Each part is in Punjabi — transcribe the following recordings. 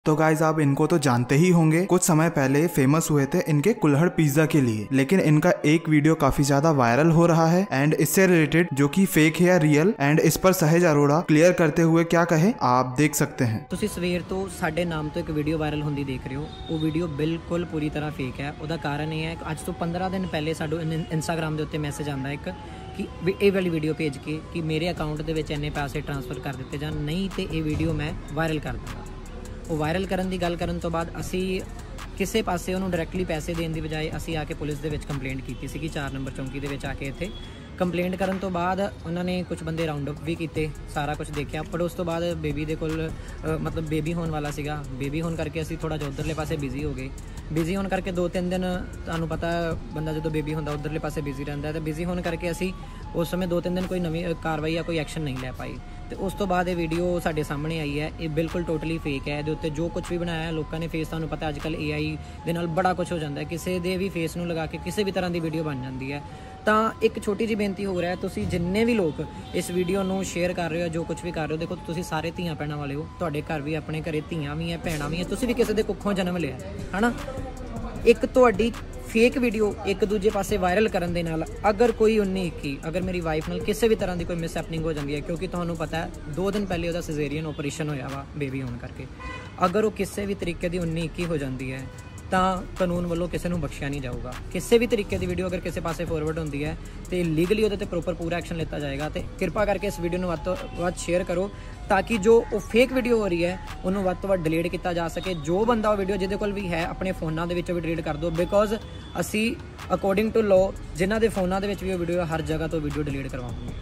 तो गाइज आप इनको तो जानते ही होंगे, कुछ समय पहले फेमस हुए थे इनके कुल्हड़ पिज्जा के लिए, लेकिन इनका एक वीडियो काफी ज्यादा वायरल हो रहा है एंड इससे रिलेटेड जो कि फेक है या रियल, एंड इस पर सहज अरोड़ा क्लियर करते हुए क्या कहे आप देख सकते हैं। ਤੁਸੀਂ ਸਵੇਰ ਤੋਂ ਸਾਡੇ ਨਾਮ ਤੋਂ ਇੱਕ ਵੀਡੀਓ ਵਾਇਰਲ ਹੁੰਦੀ ਦੇਖ ਰਹੇ ਹੋ, ਉਹ ਵੀਡੀਓ ਬਿਲਕੁਲ ਪੂਰੀ ਤਰ੍ਹਾਂ ਫੇਕ ਹੈ। ਉਹਦਾ ਕਾਰਨ ਇਹ ਹੈ ਕਿ ਅੱਜ ਤੋਂ 15 ਦਿਨ ਪਹਿਲੇ ਸਾਨੂੰ ਇੰਸਟਾਗ੍ਰਾਮ ਦੇ ਉੱਤੇ ਮੈਸੇਜ ਆਉਂਦਾ ਇੱਕ ਕਿ ਇਹ ਵਾਲੀ ਵੀਡੀਓ ਭੇਜ ਕੇ ਕਿ ਮੇਰੇ ਅਕਾਊਂਟ ਦੇ ਵਿੱਚ ਇੰਨੇ ਪੈਸੇ ਟ੍ਰਾਂਸਫਰ ਕਰ ਦਿੱਤੇ ਜਾਣ, ਨਹੀਂ ਤੇ ਇਹ ਵੀਡੀਓ ਮੈਂ ਵਾਇਰਲ ਕਰ ਦਾਂਗਾ। ਉਹ ਵਾਇਰਲ ਕਰਨ ਦੀ ਗੱਲ ਕਰਨ ਤੋਂ ਬਾਅਦ ਅਸੀਂ ਕਿਸੇ ਪਾਸੇ ਉਹਨੂੰ ਡਾਇਰੈਕਟਲੀ ਪੈਸੇ ਦੇਣ ਦੀ ਬਜਾਏ ਅਸੀਂ ਆ ਕੇ ਪੁਲਿਸ ਦੇ ਵਿੱਚ ਕੰਪਲੇਂਟ ਕੀਤੀ ਸੀਗੀ 4 ਨੰਬਰ ਚੌਂਕੀ ਦੇ ਵਿੱਚ ਆ ਕੇ। ਇੱਥੇ ਕੰਪਲੇਂਟ ਕਰਨ ਤੋਂ ਬਾਅਦ ਉਹਨਾਂ ਨੇ ਕੁਝ ਬੰਦੇ ਰਾਉਂਡ ਅਪ ਵੀ ਕੀਤੇ, ਸਾਰਾ ਕੁਝ ਦੇਖਿਆ, ਪਰ ਉਸ ਤੋਂ ਬਾਅਦ ਬੇਬੀ ਦੇ ਕੋਲ ਮਤਲਬ ਬੇਬੀ ਹੋਣ ਵਾਲਾ ਸੀਗਾ। ਬੇਬੀ ਹੋਣ ਕਰਕੇ ਅਸੀਂ ਥੋੜ੍ਹਾ ਜਿਹਾ ਉੱਧਰਲੇ ਪਾਸੇ ਬਿਜ਼ੀ ਹੋ ਗਏ। ਬਿਜ਼ੀ ਹੋਣ ਕਰਕੇ 2-3 ਦਿਨ ਤੁਹਾਨੂੰ ਪਤਾ ਬੰਦਾ ਜਦੋਂ ਬੇਬੀ ਹੁੰਦਾ ਉੱਧਰਲੇ ਪਾਸੇ ਬਿਜ਼ੀ ਰਹਿੰਦਾ, ਤਾਂ ਬਿਜ਼ੀ ਹੋਣ ਕਰਕੇ ਅਸੀਂ ਉਸ ਸਮੇਂ 2-3 ਦਿਨ ਕੋਈ ਨਵੀਂ ਕਾਰਵਾਈ ਜਾਂ ਕੋਈ ਐਕਸ਼ਨ ਨਹੀਂ ਲੈ ਪਾਈ। ਤੇ ਉਸ ਤੋਂ ਬਾਅਦ ਇਹ ਵੀਡੀਓ ਸਾਡੇ ਸਾਹਮਣੇ ਆਈ ਹੈ। ਇਹ ਬਿਲਕੁਲ ਟੋਟਲੀ ਫੇਕ ਹੈ। ਇਹਦੇ ਉੱਤੇ ਜੋ ਕੁਝ ਵੀ ਬਣਾਇਆ ਲੋਕਾਂ ਨੇ ਫੇਸ, ਤੁਹਾਨੂੰ ਪਤਾ ਅੱਜ ਕੱਲ੍ਹ AI ਦੇ ਨਾਲ ਬੜਾ ਕੁਝ ਹੋ ਜਾਂਦਾ ਹੈ, ਕਿਸੇ ਦੇ ਵੀ ਫੇਸ ਨੂੰ ਲਗਾ ਕੇ ਕਿਸੇ ਵੀ ਤਰ੍ਹਾਂ ਦੀ ਵੀਡੀਓ ਬਣ ਜਾਂਦੀ ਹੈ। ਤਾਂ ਇੱਕ ਛੋਟੀ ਜਿਹੀ ਬੇਨਤੀ ਹੋ ਰਿਹਾ, ਤੁਸੀਂ ਜਿੰਨੇ ਵੀ ਲੋਕ ਇਸ ਵੀਡੀਓ ਨੂੰ ਸ਼ੇਅਰ ਕਰ ਰਹੇ ਹੋ, ਜੋ ਕੁਝ ਵੀ ਕਰ ਰਹੇ ਹੋ, ਦੇਖੋ ਤੁਸੀਂ ਸਾਰੇ ਧੀਆਂ ਭੈਣਾਂ ਵਾਲੇ ਹੋ, ਤੁਹਾਡੇ ਘਰ ਵੀ ਆਪਣੇ ਘਰੇ ਧੀਆਂ ਵੀ ਹੈ, ਭੈਣਾਂ ਵੀ ਹੈ, ਤੁਸੀਂ ਵੀ ਕਿਸੇ ਦੇ ਕੁੱਖੋਂ ਜਨਮ ਲਿਆ ਹੈ ਨਾ। ਇੱਕ ਤੁਹਾਡੀ ਫੇਕ ਵੀਡੀਓ ਇੱਕ ਦੂਜੇ ਪਾਸੇ ਵਾਇਰਲ ਕਰਨ ਦੇ ਨਾਲ ਅਗਰ ਕੋਈ 19-21 ਅਗਰ ਮੇਰੀ ਵਾਈਫ ਨਾਲ ਕਿਸੇ ਵੀ ਤਰ੍ਹਾਂ ਦੀ ਕੋਈ ਮਿਸਹੈਪਨਿੰਗ ਹੋ ਜਾਂਦੀ ਹੈ, ਕਿਉਂਕਿ ਤੁਹਾਨੂੰ ਪਤਾ ਹੈ 2 ਦਿਨ ਪਹਿਲੇ ਉਹਦਾ ਸਿਜ਼ੇਰੀਅਨ ਆਪਰੇਸ਼ਨ ਹੋਇਆ ਵਾ ਬੇਬੀ ਹੋਣ ਕਰਕੇ, ਅਗਰ ਉਹ ਕਿਸੇ ਵੀ ਤਰੀਕੇ ਦੀ 19-21 ਹੋ ਜਾਂਦੀ ਹੈ ਤਾਂ ਕਾਨੂੰਨ ਵੱਲੋਂ ਕਿਸੇ ਨੂੰ ਬਖਸ਼ਿਆ ਨਹੀਂ ਜਾਊਗਾ। ਕਿਸੇ ਵੀ ਤਰੀਕੇ ਦੀ ਵੀਡੀਓ ਅਗਰ ਕਿਸੇ ਪਾਸੇ ਫੋਰਵਰਡ ਹੁੰਦੀ ਹੈ ਤੇ ਲੀਗਲੀ ਉਹਦੇ ਤੇ ਪ੍ਰੋਪਰ ਪੂਰਾ ਐਕਸ਼ਨ ਲਿੱਤਾ ਜਾਏਗਾ। ਤੇ ਕਿਰਪਾ ਕਰਕੇ ਇਸ ਵੀਡੀਓ ਨੂੰ ਵੱਧ ਤੋਂ ਵੱਧ ਸ਼ੇਅਰ ਕਰੋ ਤਾਂ ਕਿ ਜੋ ਉਹ ਫੇਕ ਵੀਡੀਓ ਹੋ ਰਹੀ ਹੈ ਉਹਨੂੰ ਵੱਧ ਤੋਂ ਵੱਧ ਡਿਲੀਟ ਕੀਤਾ ਜਾ ਸਕੇ। ਜੋ ਬੰਦਾ ਉਹ ਵੀਡੀਓ ਜਿਹਦੇ ਕੋਲ ਵੀ ਹੈ ਆਪਣੇ ਫੋਨਾਂ ਦੇ ਵਿੱਚੋਂ ਵੀ ਡਿਲੀਟ ਕਰ ਦਿਓ, ਬਿਕੋਜ਼ ਅਸੀਂ ਅਕੋਰਡਿੰਗ ਟੂ ਲਾਅ ਜਿਨ੍ਹਾਂ ਦੇ ਫੋਨਾਂ ਦੇ ਵਿੱਚ ਵੀ ਉਹ ਵੀਡੀਓ ਹਰ जगह तो वीडियो डिलीट करवाऊंगे।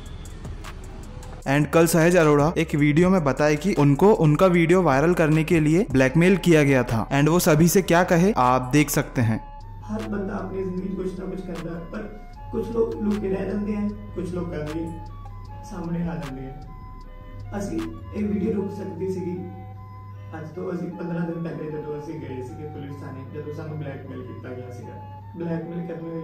एंड कल सहज अरोड़ा एक वीडियो में बताए कि उनको उनका वीडियो वायरल करने के लिए ब्लैकमेल किया गया था, एंड वो सभी से क्या कहे आप देख सकते हैं। हर बंदा अपनी जिंदगी कुछ ना कुछ करता है, पर कुछ लोग लुके रह जाते हैं, कुछ लोग करके सामने आ जाते हैं। ਅਸੀਂ ਇਹ ਵੀਡੀਓ ਰੁਕ ਸਕਦੀ ਸੀਗੀ ਅੱਜ ਤੋਂ ਅਸੀਂ 15 ਦਿਨ ਪਹਿਲੇ ਜਦੋਂ ਅਸੀਂ ਗਏ ਸੀਗੇ ਪੁਲਿਸ ਥਾਣੇ, ਜਦੋਂ ਸਾਨੂੰ ਬਲੈਕਮੇਲ ਕੀਤਾ ਗਿਆ ਸੀਗਾ। ਬਲੈਕਮੇਲ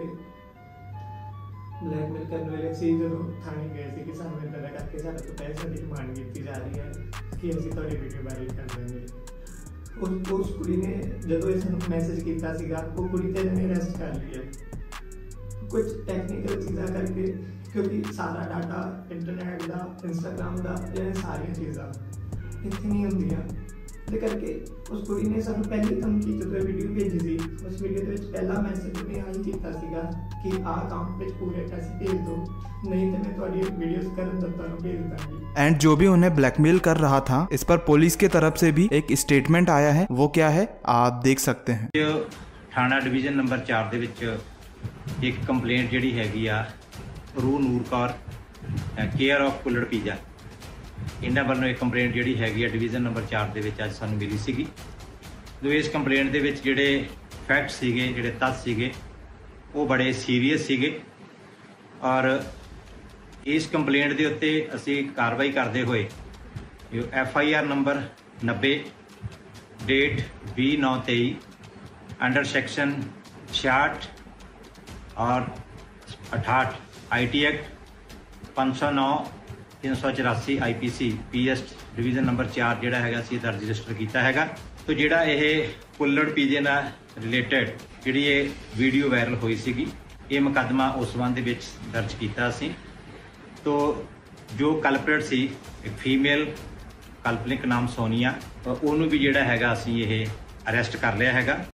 ਕਰਨ ਵੇਲੇ ਅਸੀਂ ਜਦੋਂ ਥਾਣੇ ਗਏ ਸੀ ਕਿ ਸਾਨੂੰ ਇੱਦਾਂ ਦਾ ਕਰਕੇ ਸਾਡੇ ਤੋਂ ਪੈਸੇ ਦੀ ਡਿਮਾਂਡ ਕੀਤੀ ਜਾ ਰਹੀ ਹੈ ਕਿ ਅਸੀਂ ਤੁਹਾਡੀ ਵੀਡੀਓ ਵਾਇਰਲ ਕਰ ਦੇਵਾਂਗੇ। ਉਸ ਕੁੜੀ ਨੇ ਜਦੋਂ ਇਹ ਸਾਨੂੰ ਮੈਸੇਜ ਕੀਤਾ ਸੀਗਾ, ਉਹ ਕੁੜੀ ਤੇ ਇਹਨੇ ਅਰੈਸਟ ਕਰ ਲਿਆ ਕੁਝ ਟੈਕਨੀਕਲ ਚੀਜ਼ਾਂ ਕਰਕੇ, ਕਿਉਂਕਿ ਸਾਰਾ ਡਾਟਾ ਇੰਟਰਨੈਟ ਦਾ, ਇੰਸਟਾਗ੍ਰਾਮ ਦਾ, ਇਹ ਸਾਰੀਆਂ ਚੀਜ਼ਾਂ ਇੱਥੇ ਨਹੀਂ ਹੁੰਦੀਆਂ। ਉਹਦੇ ਕਰਕੇ ਉਸ ਕੁੜੀ ਨੇ ਸਾਨੂੰ ਪਹਿਲੀ ਧਮਕੀ ਜਦੋਂ ਵੀਡੀਓ ਭੇਜੀ ਸੀ, ਉਸ ਵੀਡੀਓ ਦੇ ਵਿੱਚ ਪਹਿਲਾ ਮੈਸੇਜ ਉਹਨੇ ਆਹੀ ਕੀਤਾ ਸੀਗਾ कि अकाउंट में पूरे पैसे भेज दो, नहीं तो मैं तुम्हारी वीडियोस करन दत्ता ਨੂੰ भेज दूंगी। एंड जो भी उन्हें ब्लैकमेल कर रहा था, इस पर पुलिस की तरफ से भी एक स्टेटमेंट आया है, वो क्या है आप देख सकते हैं। थाना डिवीजन नंबर 4 ਦੇ ਵਿੱਚ ਇੱਕ ਕੰਪਲੇਂਟ ਜਿਹੜੀ ਹੈਗੀ ਆ ਰੂ Noor Kaur care of kulhad pizza, ਇਹਨਾਂ ਵੱਲੋਂ ਇੱਕ ਕੰਪਲੇਂਟ ਜਿਹੜੀ ਹੈਗੀ ਆ ਡਿਵੀਜ਼ਨ ਨੰਬਰ 4 ਦੇ ਵਿੱਚ ਅੱਜ ਸਾਨੂੰ ਮਿਲੀ ਸੀਗੀ। ਜੋ ਇਸ ਕੰਪਲੇਂਟ ਦੇ ਵਿੱਚ ਜਿਹੜੇ ਫੈਕਟ ਸੀਗੇ, ਜਿਹੜੇ ਤੱਥ ਸੀਗੇ, ਉਹ ਬੜੇ ਸੀਰੀਅਸ ਸੀਗੇ ਔਰ ਇਸ ਕੰਪਲੇਂਟ ਦੇ ਉੱਤੇ ਅਸੀਂ ਕਾਰਵਾਈ ਕਰਦੇ ਹੋਏ FIR number 90 date 20/9/23 under section 66 और 68 IT act 509 384 IPC PS division number 4 ਜਿਹੜਾ ਹੈਗਾ ਅਸੀਂ ਦਰਜ ਰਜਿਸਟਰ ਕੀਤਾ ਹੈਗਾ। तो ਜਿਹੜਾ ਇਹ ਕੁੱਲੜ ਪੀਜ਼ੇ ਨਾਲ ਰਿਲੇਟਡ ਜਿਹੜੀ ਇਹ ਵੀਡੀਓ ਵਾਇਰਲ ਹੋਈ ਸੀਗੀ, ਇਹ ਮੁਕੱਦਮਾ ਉਸ ਸੰਬੰਧ ਦੇ ਵਿੱਚ ਦਰਜ ਕੀਤਾ ਅਸੀਂ। तो ਜੋ ਕਲਪਰੇਟ ਸੀ ਇੱਕ ਫੀਮੇਲ ਕਲਪਨਿਕ ਨਾਮ ਸੋਨੀਆ, ਉਹਨੂੰ ਵੀ ਜਿਹੜਾ ਹੈਗਾ ਅਸੀਂ ਇਹ ਅਰੈਸਟ ਕਰ ਲਿਆ ਹੈਗਾ।